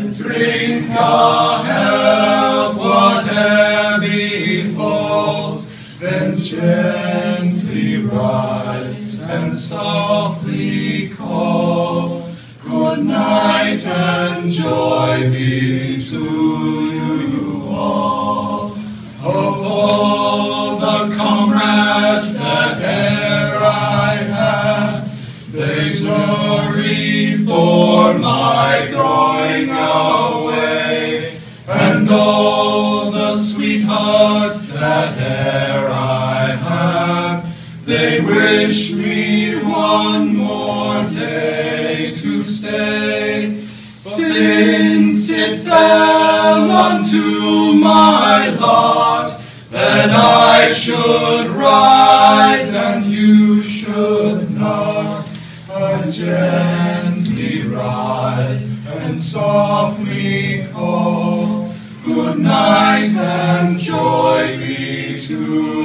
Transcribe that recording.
Drink a health, whate'er befalls, then gently rise and softly call. Good night and joy be to you all. Of all the comrades that e'er I had, they story for my going away, and all the sweethearts that e'er I had, they wish me one more day to stay. Since it fell unto my lot that I should rise and you should not, I gently rise and softly call. Good night and joy be to